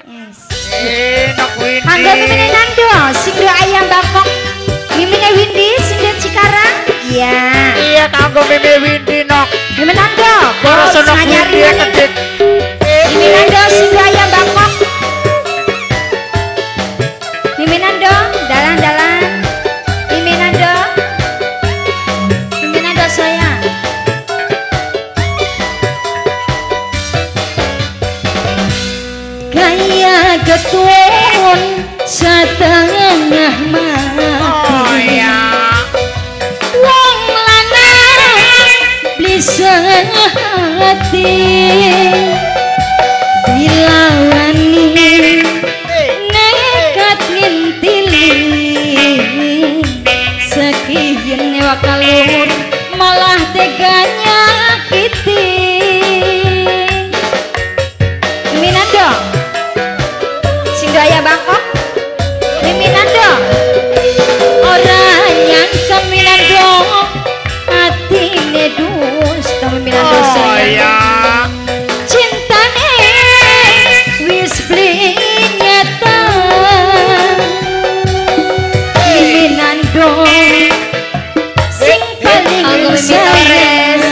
Yes. Nok Windy. Angga Mimine Nando, sing do ayam Bangkok. Mimine Windy, sing do Cikarang. Iya. Iya kanggo Mimi Windy nok. Mimine Nando, Para bos senok nganyari Windy nih. kedik. Mimine Nando, sing do ayam Bangkok. Mimine Nando, dalan-dalan. Mimine Nando. Mimine Nando sayang. Gaya getun setengah mati. Oh iya. Wong lanang bisa hati dilawani nekat ngintili sekian wakalur malah tega nyakiti. Minando sing gaya Bangkok Minando orang nyangka Minando hatine dusta Minando Oh sayang iya. cintane wis beli nyata Minando sing paling sayang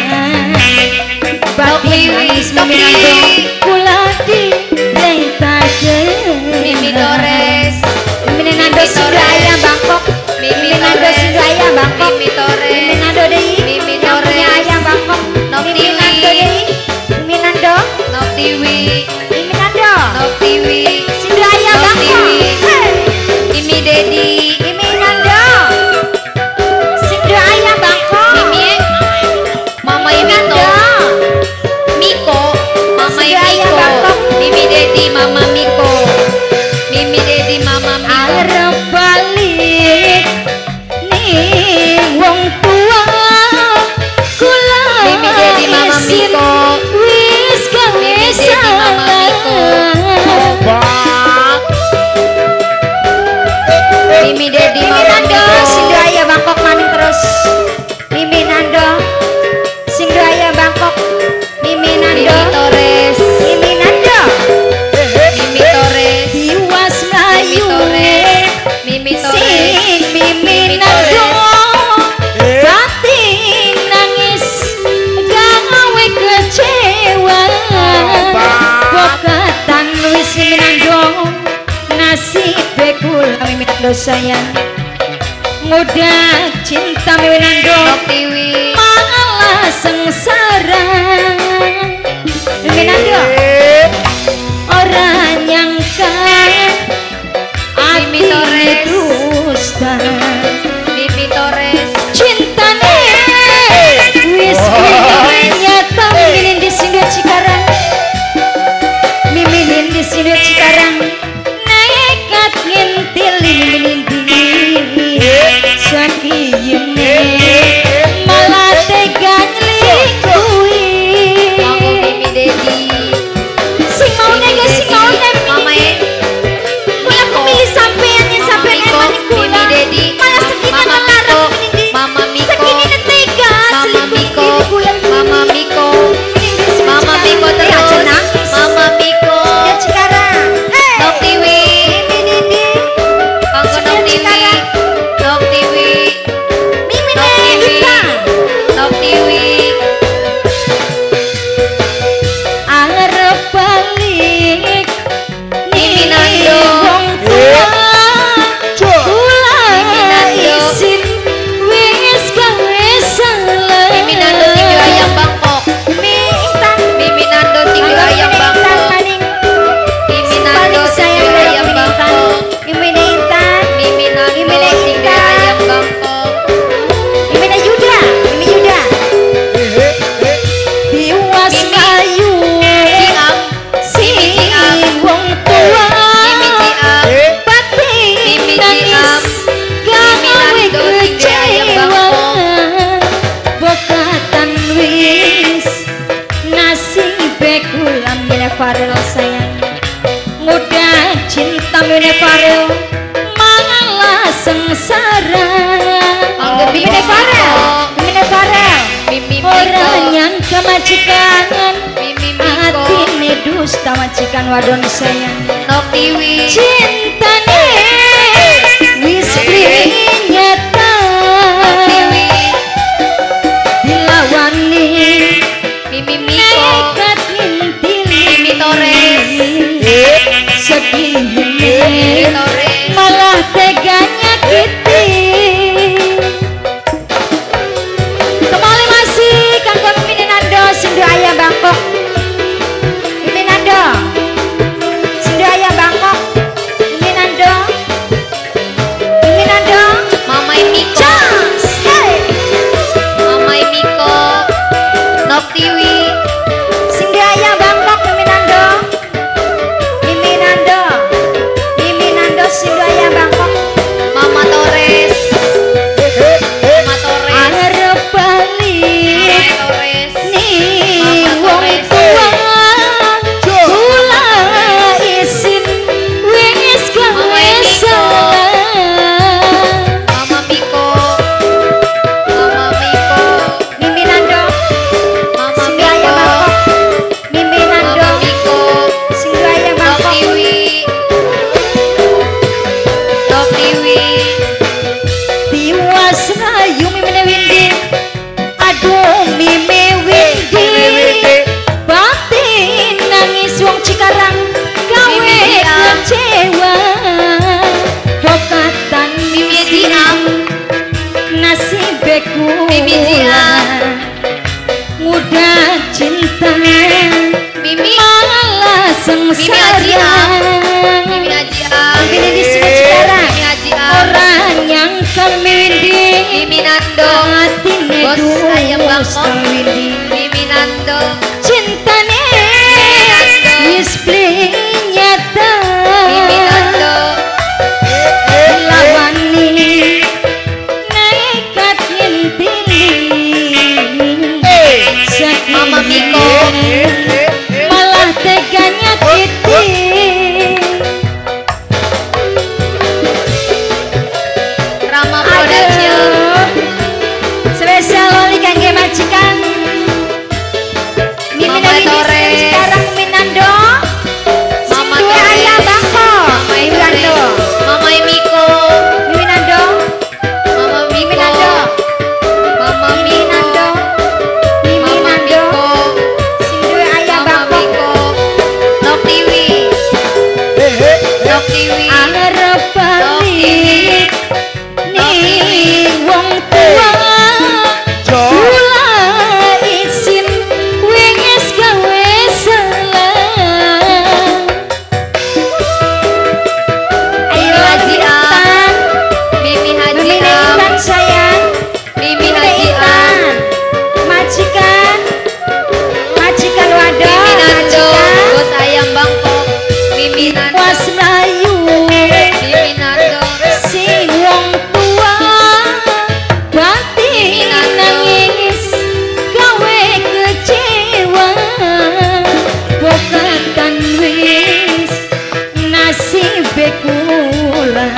batin nangis Minando kula di leitake Mimi Torres, Minando sing ayam Bangkok Mimi Minando sing ayam Bangkok Mimi Torres, Minando deui Mimi yang punya Torres. ayam Bangkok Nok Minando Tiwi. deui Minando Nok Tiwi, Minando Nok Tiwi, sing ayam Nok Bangkok Tiwi. Hey. Imi Dedi, Minando sing ayam Bangkok Mimi, Mama Minando Miko, Mama Sedaya Miko, Bangkok. Mimi Dedi, Mama Miko, Mimi Dedi, Mama Miko. arep balik ning wong tua kula Mimi Dedi, Mama isin Miko. wis gawe Mimi Dedi, Mama Miko. salah Bang. Mimi Dedi, Mama Minando Miko. sing ayam Bangkok maning terus Minando sing ayam Bangkok Mimi Minando Torres, Minando Mimi Torres, diwas Mimi mlayu Torres, Mimi Torres. sing Minando batin nangis gawe kecewa bokatan wis Minando nasibe kula Minando sayang mudah cinta Minando Nok Tiwi, malah sengsara Minando orang nyangka Mimi Torres. dusta Mimi Torres, cintane wis nyata miminin di sini Cikarang miminin di sini Cikarang nekat ngintili miminin di sakiyene malah tega nyelingkuhi Manggo Mimi Dedi, sing mau nega sing mau nega Mama kula kepilih sampean yang Mama sampean Miko, emaning kula Mimi Dedi, malah sekina Mama melarang Miko, miminin di Mama Miko, sakini tega Mama selingkuh Miko, diri kula Mama Miko, Mama Miko Ya, aja terus, nangis. Mama Miko, Ya Cikarang Nok Tiwi, Miminin Manggo Nok Tiwi, Nok Tiwi, Mimine Nok Tiwi, Ita Nok Tiwi, arep balik Minando. wong tua kula Minando. isin wis gawe salah Mimi Nando tinggal ayam Bangkok, Mintan Mimi Nando tinggal ayam Bangkok, Mimi Nando tinggal ayam Bangkok, Mimine Intan Mimi Nando Mimi tinggal Intan. ayam Bangkok. Mimine Yuda Mimi Yuda diwas Mimi. ayu Ciam, sing Mimi Ciam. wong tua Mimi Ciam, batin Mimi nangis Ciam. gawe Minando tinggal ayam kecewa Bangkok. bokatan wis nasibe kula Mine Farel sayang mudah cinta Mine Farel malah sengsara Manggo Mine Mimi Farel Miko, Mine Farel Mimi orang Miko, nyangka majikan Mimi Miko, Miko Atine dusta majikan wadon sayang Nok Tiwi cintane wis nyata Tiwi dilawani Mimi Miko nekat ngintil Mimi Torres segini Mimi Torres malah tega nyakiti kembali masih kanggo Mimi Nando Sindu Ayah Bangkok Mimi Nando Sindu Ayah Bangkok Mimi Nando Mamai Miko Chas hey Mamai Miko Nok Tiwi Sindu Ayah Bangkok Mimi Nando Sindu Ayah Bangkok Mama Torres Mama Torres arep balik Mama Torres ning Mama wong Torres tua kula isin wis gawe salah Mama Miko Mama Miko Mimi Nando Mama Sindu Ayah Bangkok Miko Mimi Nando Mama Miko Sindu Ayah Nok Bangkok Tiwi Nok Tiwi tiwas rayu Mimi Windy aduh Mimi Windy batin nangis wong Cikarang gawe Mimi Diam. kecewa hokatan Mimi Diam nasibeku Mimi Diam. mudah cinta Mimi malah sengsara Diam. Mimi Ajiam Mimi di sini Cikarang Mimi Ajiam orang yang kang Windy Mimi Nando atine Bos Ayam Bangkok. Windy Mimi Nando cintane wis nyata Mimi Nando lawani nekat ngintili Mama Miko. malah tega nyakiti Rama Production spesial loli kangge majikan Mimi Mama Windy Torres. sekarang Minando Mama Sindu Torres. Ayah Bangkok Mama Mimi Nando Mama Miko Mimi Nando Mama Mimi Miko Nando Mama Mimi Miko Nando Mimi Mama Nando Miko Sindu Ayah Mama Bangkok Miko Nok Tiwi Nok Tiwi arep balik ning wong tua kula isin wis gawe salah ayo Haji Am. Intan Mimi Haji Mimi Am Intan sayang Mimi Mimi Haji Am Intan majikan wadon Mimi Nando majikan Bos Ayam Bangkok Mimi Nando was melayu Mimi Nando sing wong tua batin Mimi Nando. nangis gawe kecewa bokatan wis nasibe kula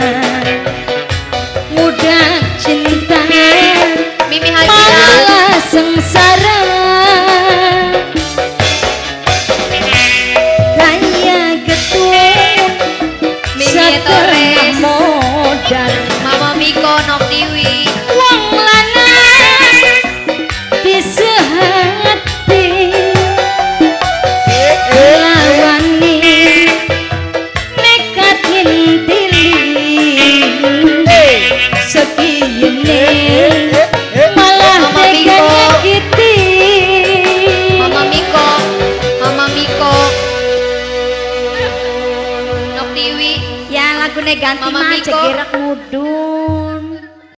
mudah cinta Mimi Haji Am malah sengsara kaya getun Mimi setengah Torres modal Mama Miko Nok Tiwi wong lanang bisa hati lawani nekat ngintili sekiyene malah Mama tega Miko. nyakiti Mama Miko Mama Miko Nok Tiwi ya lagune ganti Mama mah Miko. cegerak mudun